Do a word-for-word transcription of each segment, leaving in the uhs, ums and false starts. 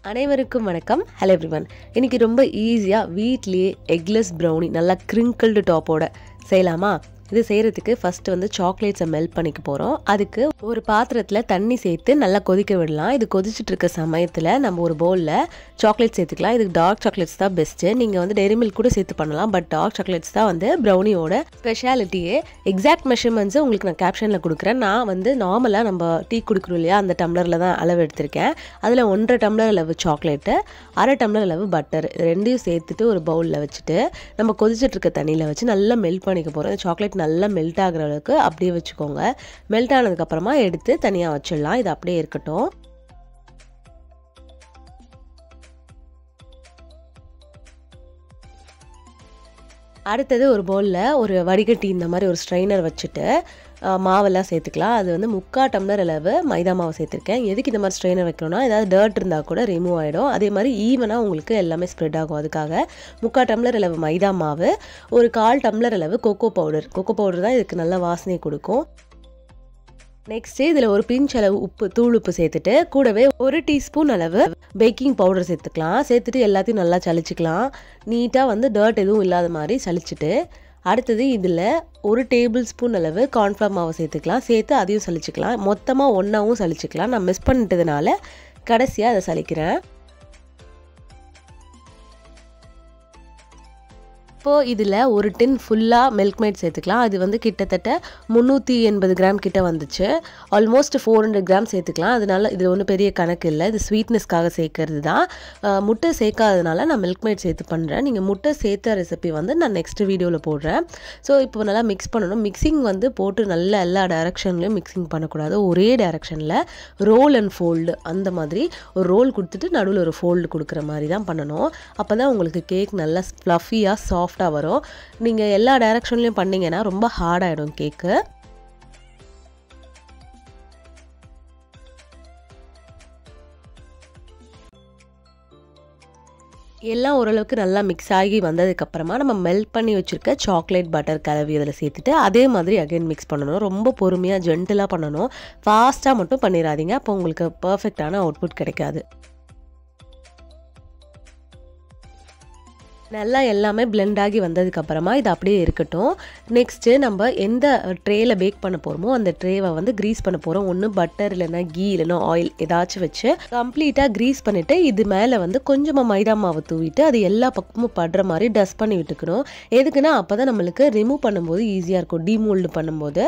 அனைவருக்கும் வணக்கம். Hello everyone. இன்னைக்கு ரொம்ப ஈஸியா வீட்லயே எக்லெஸ் ப்ரௌனி நல்லா கிரிங்கிள்டு டாப்போட செய்யலாமா? இது செய்கிறதுக்கு ஃபஸ்ட்டு வந்து சாக்லேட்ஸை மெல்ட் பண்ணிக்க போகிறோம். அதுக்கு ஒரு பாத்திரத்தில் தண்ணி சேர்த்து நல்லா கொதிக்க விடலாம். இது கொதிச்சுட்டு இருக்க சமயத்தில் நம்ம ஒரு பவுலில் சாக்லேட் சேர்த்துக்கலாம். இதுக்கு டார்க் சாக்லேட்ஸ் தான் பெஸ்ட்டு. நீங்கள் வந்து டெய்ரி மில்க் கூட சேர்த்து பண்ணலாம். பட் டார்க் சாக்லேட்ஸ் தான் வந்து ப்ரௌனியோட ஸ்பெஷாலிட்டியே. எக்ஸாக்ட் மெஷர்மெண்ட்ஸை உங்களுக்கு நான் கேப்ஷனில் கொடுக்குறேன். நான் வந்து நார்மலாக நம்ம டீ குடிக்கிறோம் இல்லையா, அந்த டம்ளரில் தான் அளவு எடுத்திருக்கேன். அதில் ஒன்றரை டம்ளர் அளவு சாக்லேட்டு, அரை டம்ளர் அளவு பட்டர், ரெண்டையும் சேர்த்துட்டு ஒரு பவுலில் வச்சுட்டு நம்ம கொதிச்சுட்டு இருக்க தண்ணியில் வச்சு நல்லா மெல்ட் பண்ணிக்க போகிறோம். சாக்லேட் நல்லா மெல்ட் ஆகிற அளவுக்கு அப்படியே வச்சுக்கோங்க. மெல்ட் ஆனதுக்கப்புறமா எடுத்து தனியாக வச்சிடலாம். இது அப்படியே இருக்கட்டும். அடுத்தது ஒரு பவுலில் ஒரு வடிகட்டி இந்த மாதிரி ஒரு ஸ்ட்ரைனர் வச்சுட்டு மாவெல்லாம் சேர்த்துக்கலாம். அது வந்து முக்கால் டம்ளர் அளவு மைதா மாவு சேர்த்துருக்கேன். எதுக்கு இந்த மாதிரி ஸ்ட்ரெயினர் வைக்கணும்னா, ஏதாவது டர்ட் இருந்தால் கூட ரிமூவ் ஆகிடும். அதே மாதிரி ஈவனாக உங்களுக்கு எல்லாமே ஸ்ப்ரெட் ஆகும். அதுக்காக முக்கால் டம்ளர் அளவு மைதா மாவு, ஒரு கால் டம்ளர் அளவு கொக்கோ பவுடர். கொக்கோ பவுடர் தான் இதுக்கு நல்ல வாசனை கொடுக்கும். நெக்ஸ்ட்டு இதில் ஒரு பிஞ்ச் அளவு உப்பு, தூள் உப்பு சேர்த்துட்டு கூடவே ஒரு டீஸ்பூன் அளவு பேக்கிங் பவுடர் சேர்த்துக்கலாம். சேர்த்துட்டு எல்லாத்தையும் நல்லா சளிச்சிக்கலாம். நீட்டாக வந்து டர்ட் எதுவும் இல்லாத மாதிரி சளிச்சிட்டு அடுத்தது இதில் ஒரு டேபிள் ஸ்பூன் அளவு கார்ன்ஃப்ளவர் மாவை சேர்த்துக்கலாம். சேர்த்து அதையும் சளிச்சிக்கலாம். மொத்தமாக ஒன்றாவும் சளிச்சிக்கலாம். நான் மிஸ் பண்ணிட்டதுனால கடைசியாக அதை சளிக்கிறேன். இப்போது இதில் ஒரு டின் ஃபுல்லாக மில்க் மேட் சேர்த்துக்கலாம். அது வந்து கிட்டத்தட்ட முந்நூற்றி எண்பது கிராம் கிட்ட வந்துச்சு. ஆல்மோஸ்ட் ஃபோர் ஹண்ட்ரட் கிராம் சேர்த்துக்கலாம். அதனால இது ஒன்றும் பெரிய கணக்கு இல்லை. இது ஸ்வீட்னஸ்க்காக சேர்க்கறது தான். முட்டை சேர்க்காததுனால நான் மில்க் மேட் சேர்த்து பண்ணுறேன். நீங்கள் முட்டை சேர்த்த ரெசிபி வந்து நான் நெக்ஸ்ட் வீடியோவில் போடுறேன். ஸோ இப்போ நல்லா மிக்ஸ் பண்ணணும். மிக்சிங் வந்து போட்டு நல்லா எல்லா டைரக்ஷன்லையும் மிக்சிங் பண்ணக்கூடாது. ஒரே டைரக்ஷனில் ரோல் அண்ட் ஃபோல்டு அந்த மாதிரி ஒரு ரோல் கொடுத்துட்டு நடுவில் ஒரு ஃபோல்டு கொடுக்குற மாதிரி தான் பண்ணணும். அப்போ தான் உங்களுக்கு கேக் நல்லா ஃப்ளஃபியாக சாஃப்ட் வரும். நீங்கள் எல்லா டைரக்ஷன்லையும் பண்ணீங்கன்னா ரொம்ப ஹார்ட் ஆகிடும் கேக்கு. எல்லாம் ஓரளவுக்கு நல்லா மிக்ஸ் ஆகி வந்ததுக்கப்புறமா நம்ம மெல்ட் பண்ணி வச்சுருக்க சாக்லேட் பட்டர் கலவி அதில் சேர்த்துட்டு அதே மாதிரி அகைன் மிக்ஸ் பண்ணணும். ரொம்ப பொறுமையாக ஜென்டிலாக பண்ணணும். ஃபாஸ்ட்டாக மட்டும் பண்ணிடாதீங்க. அப்போ உங்களுக்கு பர்ஃபெக்டான அவுட்புட் கிடைக்காது. நல்லா எல்லாமே பிளெண்ட் ஆகி வந்ததுக்கப்புறமா இது அப்படியே இருக்கட்டும். நெக்ஸ்ட்டு நம்ம எந்த ட்ரேயில் பேக் பண்ண போகிறோமோ அந்த ட்ரேவை வந்து க்ரீஸ் பண்ண போகிறோம். ஒன்று பட்டர் இல்லைன்னா கீ இல்லைன்னா ஆயில் ஏதாச்சும் வச்சு கம்ப்ளீட்டாக க்ரீஸ் பண்ணிவிட்டு இது மேலே வந்து கொஞ்சமாக மைதா மாவு தூவிட்டு அது எல்லா பக்கமும் படுற மாதிரி டஸ்ட் பண்ணி விட்டுக்கணும். எதுக்குன்னா அப்போ தான் நம்மளுக்கு ரிமூவ் பண்ணும்போது ஈஸியாக இருக்கும். டீமோல்டு பண்ணும்போது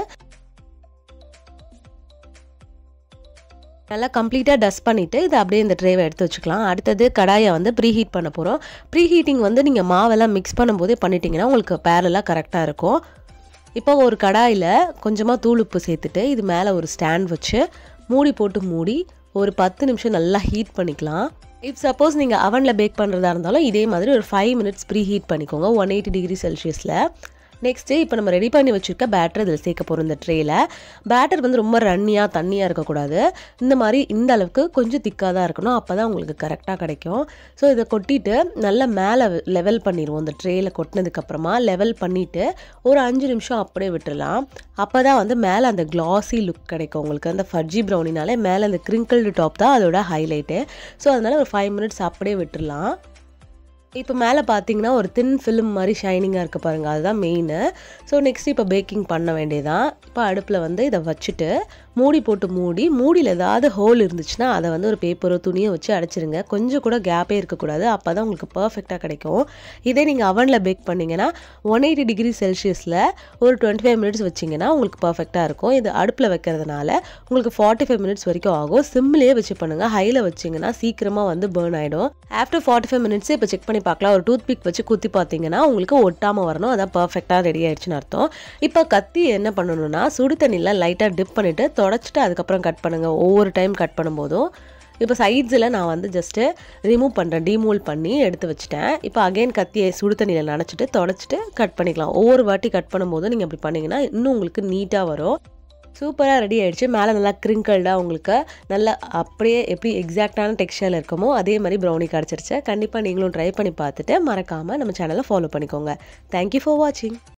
நல்லா கம்ப்ளீட்டாக டஸ்ட் பண்ணிவிட்டு இதை அப்படியே இந்த ட்ரேவை எடுத்து வச்சுக்கலாம். அடுத்தது கடாயை வந்து ப்ரீ ஹீட் பண்ண போகிறோம். ப்ரீ ஹீட்டிங் வந்து நீங்கள் மாவெல்லாம் மிக்ஸ் பண்ணும்போதே பண்ணிட்டீங்கன்னா உங்களுக்கு பேரலாக கரெக்டாக இருக்கும். இப்போ ஒரு கடாயில் கொஞ்சமாக தூள் உப்பு சேர்த்துட்டு இது மேலே ஒரு ஸ்டாண்ட் வச்சு மூடி போட்டு மூடி ஒரு பத்து நிமிஷம் நல்லா ஹீட் பண்ணிக்கலாம். இப் சப்போஸ் நீங்கள் அவனில் பேக் பண்ணுறதா இருந்தாலும் இதே மாதிரி ஒரு ஃபைவ் மினிட்ஸ் ப்ரீ ஹீட் பண்ணிக்கோங்க ஒன் எயிட்டி டிகிரி செல்சியஸில். நெக்ஸ்ட்டு இப்போ நம்ம ரெடி பண்ணி வச்சுருக்க பேட்டர் இதில் சேர்க்க போகிறோம். இந்த ட்ரேயில் பேட்டர் வந்து ரொம்ப ரன்னியாக தண்ணியாக இருக்கக்கூடாது. இந்த மாதிரி இந்த அளவுக்கு கொஞ்சம் திக்காக தான் இருக்கணும். அப்போ தான் உங்களுக்கு கரெக்டாக கிடைக்கும். ஸோ இதை கொட்டிட்டு நல்லா மேலே லெவல் பண்ணிடுவோம். இந்த ட்ரேயில் கொட்டினதுக்கப்புறமா லெவல் பண்ணிவிட்டு ஒரு அஞ்சு நிமிஷம் அப்படியே விட்டுடலாம். அப்போ தான் வந்து மேலே அந்த கிளாஸி லுக் கிடைக்கும் உங்களுக்கு. அந்த ஃபட்ஜி ப்ரௌனினாலே மேலே அந்த கிரிங்கிள்டு டாப் தான் அதோட ஹைலைட்டு. ஸோ அதனால் ஒரு ஃபைவ் மினிட்ஸ் அப்படியே விட்டுடலாம். இப்போ மேலே பார்த்தீங்கன்னா ஒரு தின் ஃபிலிம் மாதிரி ஷைனிங்காக இருக்க பாருங்கள், அதுதான் மெயின். ஸோ நெக்ஸ்ட் இப்போ பேக்கிங் பண்ண வேண்டியதான். இப்போ அடுப்பில் வந்து இதை வச்சுட்டு மூடி போட்டு மூடி மூடியில் ஏதாவது ஹோல் இருந்துச்சுன்னா அதை வந்து ஒரு பேப்பரோ துணியோ வச்சு அடைச்சிருங்க. கொஞ்சம் கூட கேப்பே இருக்கக்கூடாது. அப்போ தான் உங்களுக்கு பர்ஃபெக்டாக கிடைக்கும். இதே நீங்கள் அவனில் பேக் பண்ணிங்கன்னா ஒன் எயிட்டி டிகிரி செல்சியஸில் ஒரு டுவெண்ட்டி ஃபைவ் மினிட்ஸ் வச்சிங்கன்னா உங்களுக்கு பர்ஃபெக்டாக இருக்கும். இது அடுப்பில் வைக்கிறதுனால உங்களுக்கு ஃபார்ட்டி ஃபைவ் மினிட்ஸ் வரைக்கும் ஆகும். சிம்லேயே வச்சு பண்ணுங்கள். ஹையில் வச்சிங்கன்னா சீக்கிரமாக வந்து பேர்ன் ஆகிடும். ஆஃப்டர் ஃபார்ட்டி ஃபைவ் மினிட்ஸ் இப்போ செக் பண்ணி பார்க்கலாம். ஒரு டூத் பிக் வச்சு குத்தி பார்த்தீங்கன்னா உங்களுக்கு ஒட்டாமல் வரணும். அதான் பர்ஃபெக்டாக ரெடி ஆயிடுச்சுன்னு அர்த்தம். இப்போ கத்தி என்ன பண்ணணும்னா சுடு தண்ணியில் லைட்டாக டிப் பண்ணிவிட்டு தொடச்சிட்டு அதுக்கப்புறம் கட் பண்ணுங்கள். ஒவ்வொரு டைம் கட் பண்ணும்போதும் இப்போ சைட்ஸில் நான் வந்து ஜஸ்ட்டு ரிமூவ் பண்ணுறேன். டீமோல்ட் பண்ணி எடுத்து வச்சுட்டேன். இப்போ அகைன் கத்தியை சுடு தண்ணியில் நனைச்சிட்டு தொடச்சிட்டு கட் பண்ணிக்கலாம். ஒவ்வொரு வாட்டி கட் பண்ணும்போதும் நீங்கள் அப்படி பண்ணிங்கன்னா இன்னும் உங்களுக்கு நீட்டாக வரும். சூப்பராக ரெடி ஆகிடுச்சு. மேலே நல்லா கிரிங்கிள்டாக உங்களுக்கு நல்லா அப்படியே எப்படி எக்ஸாக்டான டெக்ஸ்சரில் இருக்குமோ அதே மாதிரி ப்ரௌனி கிடச்சிருச்சு. கண்டிப்பாக நீங்களும் ட்ரை பண்ணி பார்த்துட்டு மறக்காமல் நம்ம சேனலை ஃபாலோ பண்ணிக்கோங்க. தேங்க்யூ ஃபார் வாட்சிங்.